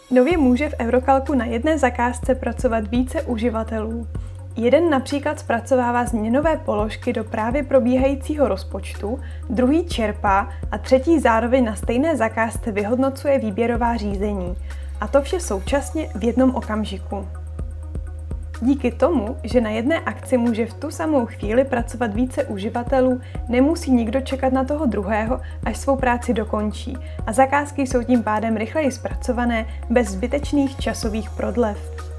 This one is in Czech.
Nově může v Eurokalku na jedné zakázce pracovat více uživatelů. Jeden například zpracovává změnové položky do právě probíhajícího rozpočtu, druhý čerpá a třetí zároveň na stejné zakázce vyhodnocuje výběrová řízení. A to vše současně v jednom okamžiku. Díky tomu, že na jedné akci může v tu samou chvíli pracovat více uživatelů, nemusí nikdo čekat na toho druhého, až svou práci dokončí a zakázky jsou tím pádem rychleji zpracované bez zbytečných časových prodlev.